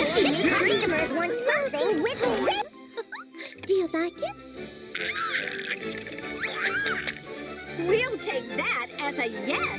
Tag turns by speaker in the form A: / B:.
A: Customers want something with zip.
B: Do you like it?
C: We'll take that as a yes.